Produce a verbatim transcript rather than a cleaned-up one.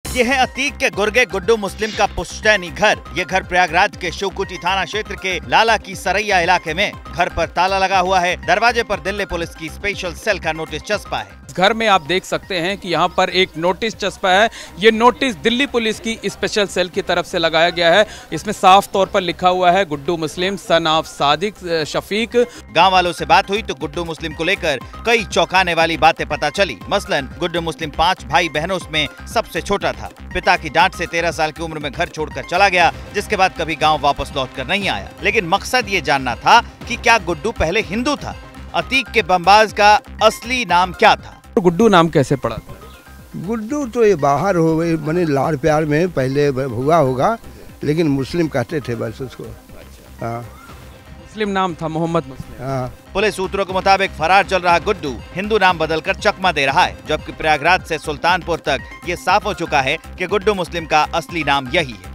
ये है अतीक के गुर्गे गुड्डू मुस्लिम का पुश्तैनी घर। ये घर प्रयागराज के शिवकुटी थाना क्षेत्र के लाला की सरैया इलाके में। घर पर ताला लगा हुआ है। दरवाजे पर दिल्ली पुलिस की स्पेशल सेल का नोटिस चस्पा है। घर में आप देख सकते हैं कि यहाँ पर एक नोटिस चस्पा है। ये नोटिस दिल्ली पुलिस की स्पेशल सेल की तरफ से लगाया गया है। इसमें साफ तौर पर लिखा हुआ है Guddu Muslim son of Sadiq Shafiq. गांव वालों से बात हुई तो गुड्डू मुस्लिम को लेकर कई चौंकाने वाली बातें पता चली। मसलन गुड्डू मुस्लिम पांच भाई बहनों में सबसे छोटा था। पिता की डांट से तेरह साल की उम्र में घर छोड़कर चला गया, जिसके बाद कभी गाँव वापस लौट कर नहीं आया। लेकिन मकसद ये जानना था कि क्या गुड्डू पहले हिंदू था। अतीक के बमबाज का असली नाम क्या था। गुड्डू नाम कैसे पड़ा? गुड्डू तो ये बाहर हो गए बने लाड़ प्यार में पहले हुआ होगा, लेकिन मुस्लिम कहते थे बस उसको। हाँ, मुस्लिम नाम था, मोहम्मद मुस्लिम। हाँ। पुलिस सूत्रों के मुताबिक फरार चल रहा गुड्डू हिंदू नाम बदलकर चकमा दे रहा है, जबकि प्रयागराज से सुल्तानपुर तक ये साफ हो चुका है कि गुड्डू मुस्लिम का असली नाम यही है।